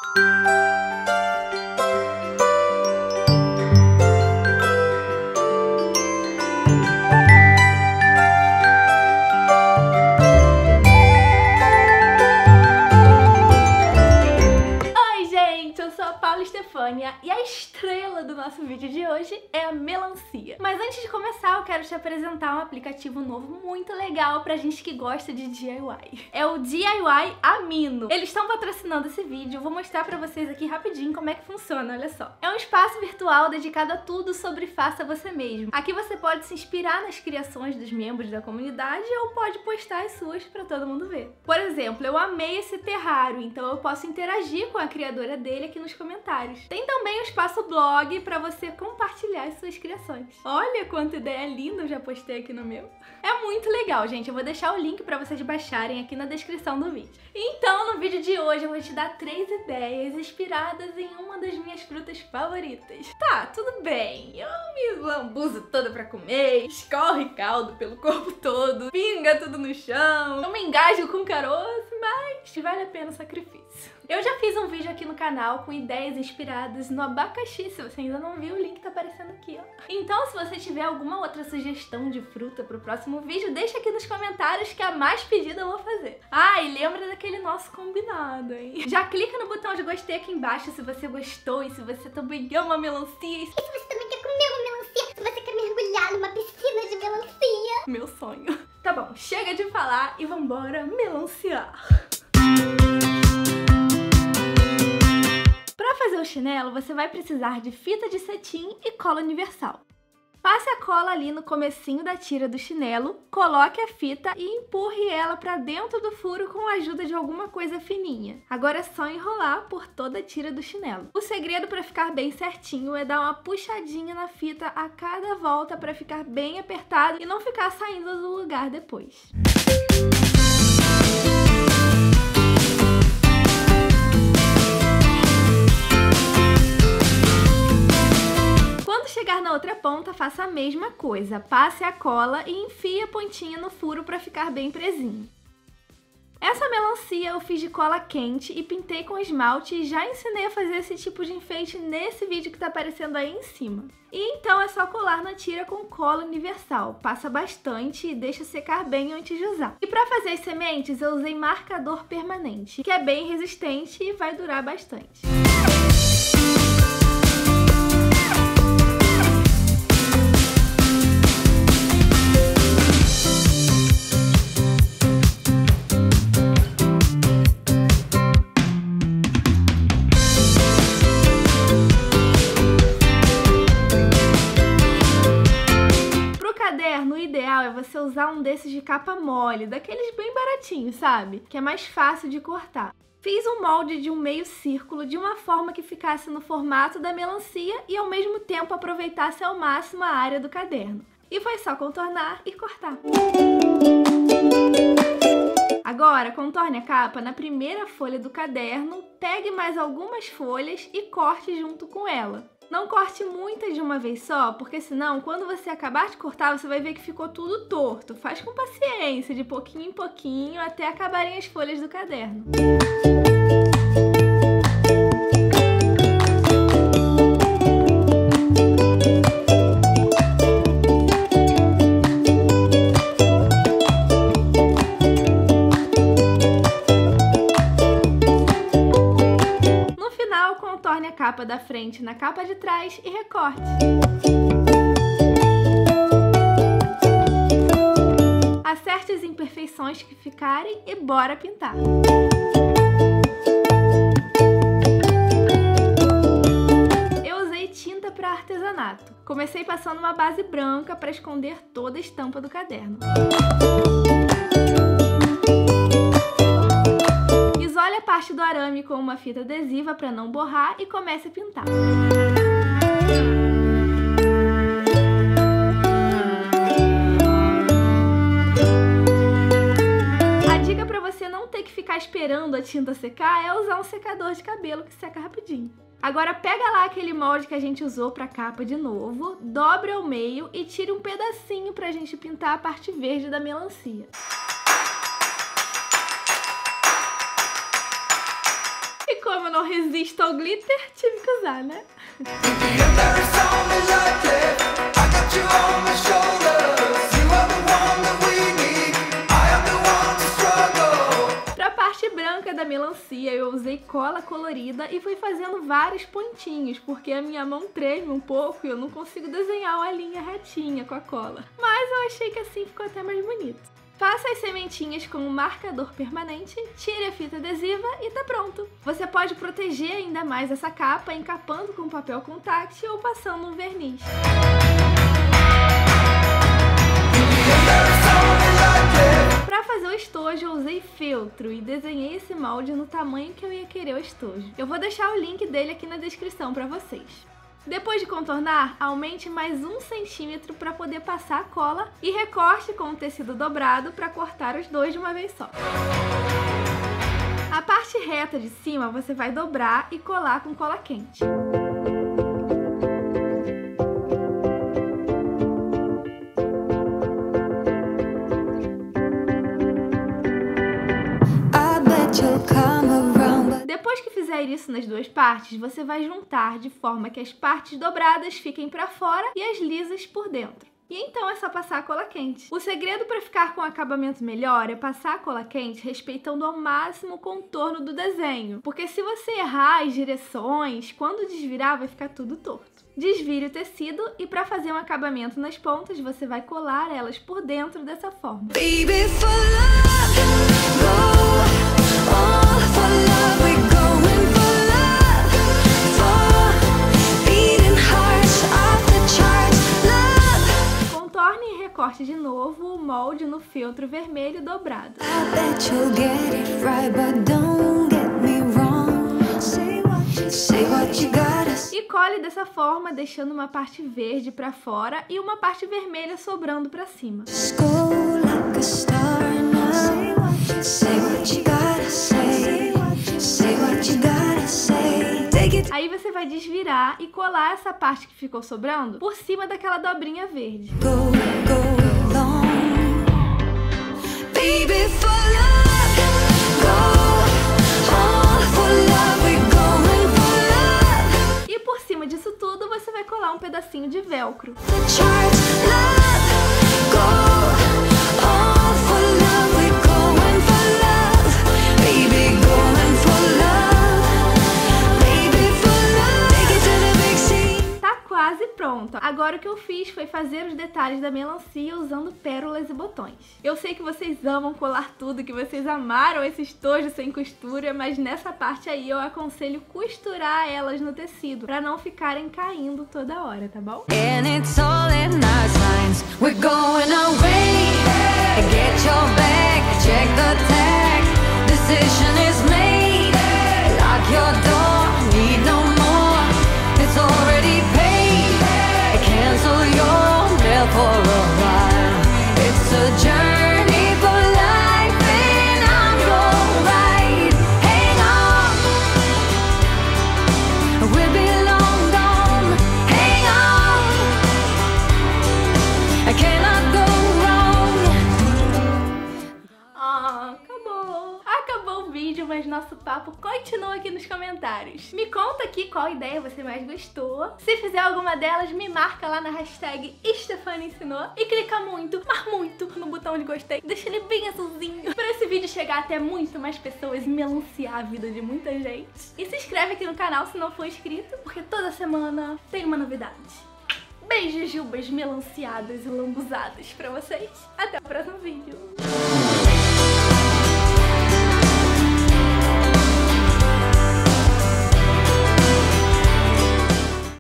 E a estrela do nosso vídeo de hoje é a melancia. Mas antes de começar, eu quero te apresentar um aplicativo novo muito legal pra gente que gosta de DIY. É o DIY Amino. Eles estão patrocinando esse vídeo, eu vou mostrar pra vocês aqui rapidinho como é que funciona, olha só. É um espaço virtual dedicado a tudo sobre faça você mesmo. Aqui você pode se inspirar nas criações dos membros da comunidade ou pode postar as suas pra todo mundo ver. Por exemplo, eu amei esse terrário, então eu posso interagir com a criadora dele aqui nos comentários. Tem também o espaço blog para você compartilhar as suas criações. Olha quanta ideia linda eu já postei aqui no meu. É muito legal, gente. Eu vou deixar o link para vocês baixarem aqui na descrição do vídeo. Então, no vídeo de hoje eu vou te dar 3 ideias inspiradas em uma das minhas frutas favoritas. Tá, tudo bem. Eu me lambuzo toda pra comer, escorre caldo pelo corpo todo, pinga tudo no chão, eu me engajo com caroço, mas vale a pena o sacrifício. Eu já fiz um vídeo aqui no canal com ideias inspiradas no abacaxi, se você ainda não viu, o link tá aparecendo aqui, ó. Então, se você tiver alguma outra sugestão de fruta pro próximo vídeo, deixa aqui nos comentários que a mais pedida eu vou fazer. Ah, e lembra daquele nosso combinado, hein? Já clica no botão de gostei aqui embaixo se você gostou e se você também ama melancia. E se você também quer comer uma melancia, se você quer mergulhar numa piscina de melancia. Meu sonho. Tá bom, chega de falar e vambora melanciar. Para fazer o chinelo, você vai precisar de fita de cetim e cola universal. Passe a cola ali no comecinho da tira do chinelo, coloque a fita e empurre ela para dentro do furo com a ajuda de alguma coisa fininha. Agora é só enrolar por toda a tira do chinelo. O segredo para ficar bem certinho é dar uma puxadinha na fita a cada volta para ficar bem apertado e não ficar saindo do lugar depois. Chegar na outra ponta, faça a mesma coisa. Passe a cola e enfie a pontinha no furo para ficar bem presinho. Essa melancia eu fiz de cola quente e pintei com esmalte e já ensinei a fazer esse tipo de enfeite nesse vídeo que tá aparecendo aí em cima. E então é só colar na tira com cola universal. Passa bastante e deixa secar bem antes de usar. E para fazer as sementes eu usei marcador permanente, que é bem resistente e vai durar bastante. O ideal é você usar um desses de capa mole, daqueles bem baratinhos, sabe? Que é mais fácil de cortar. Fiz um molde de um meio círculo de uma forma que ficasse no formato da melancia e ao mesmo tempo aproveitasse ao máximo a área do caderno. E foi só contornar e cortar. Agora, contorne a capa na primeira folha do caderno, pegue mais algumas folhas e corte junto com ela. Não corte muitas de uma vez só, porque senão, quando você acabar de cortar, você vai ver que ficou tudo torto. Faz com paciência, de pouquinho em pouquinho, até acabarem as folhas do caderno. Contorne a capa da frente na capa de trás e recorte. Acerte as imperfeições que ficarem e bora pintar. Eu usei tinta para artesanato. Comecei passando uma base branca para esconder toda a estampa do caderno. Isole a parte do arame com uma fita adesiva para não borrar e comece a pintar. A dica para você não ter que ficar esperando a tinta secar é usar um secador de cabelo que seca rapidinho. Agora pega lá aquele molde que a gente usou para a capa de novo, dobre ao meio e tire um pedacinho para a gente pintar a parte verde da melancia. como eu não resisto ao glitter, tive que usar, né? Pra parte branca da melancia, eu usei cola colorida e fui fazendo vários pontinhos, porque a minha mão treme um pouco e eu não consigo desenhar uma linha retinha com a cola. Mas eu achei que assim ficou até mais bonito. Faça as sementinhas com um marcador permanente, tire a fita adesiva e tá pronto! Você pode proteger ainda mais essa capa encapando com papel contact ou passando um verniz. Para fazer o estojo eu usei feltro e desenhei esse molde no tamanho que eu ia querer o estojo. Eu vou deixar o link dele aqui na descrição para vocês. Depois de contornar, aumente mais 1 centímetro para poder passar a cola e recorte com o tecido dobrado para cortar os dois de uma vez só. A parte reta de cima você vai dobrar e colar com cola quente. Depois que fizer isso nas duas partes, você vai juntar de forma que as partes dobradas fiquem para fora e as lisas por dentro. E então é só passar a cola quente. O segredo para ficar com um acabamento melhor é passar a cola quente respeitando ao máximo o contorno do desenho, porque se você errar as direções, quando desvirar vai ficar tudo torto. Desvire o tecido e para fazer um acabamento nas pontas, você vai colar elas por dentro dessa forma. Baby, for love, go, all for love, we going for love, for beating hearts off the charts, love. Contorne e recorte de novo o molde no feltro vermelho dobrado. I bet you'll get it right, but don't get me wrong. Say what you gotta. E cole dessa forma, deixando uma parte verde para fora e uma parte vermelha sobrando para cima. Aí você vai desvirar e colar essa parte que ficou sobrando por cima daquela dobrinha verde. E por cima disso tudo você vai colar um pedacinho de velcro. Pronto, agora o que eu fiz foi fazer os detalhes da melancia usando pérolas e botões. Eu sei que vocês amam colar tudo, que vocês amaram esse estojo sem costura, mas nessa parte aí eu aconselho costurar elas no tecido, pra não ficarem caindo toda hora, tá bom? Mas nosso papo continua aqui nos comentários. Me conta aqui qual ideia você mais gostou. Se fizer alguma delas, me marca lá na hashtag #StefaniaEnsinou e clica muito, mas muito, no botão de gostei. Deixa ele bem azulzinho para esse vídeo chegar até muito mais pessoas e melanciar a vida de muita gente. E se inscreve aqui no canal se não for inscrito, porque toda semana tem uma novidade. Beijos, jubas melanciadas e lambuzadas pra vocês. Até o próximo vídeo.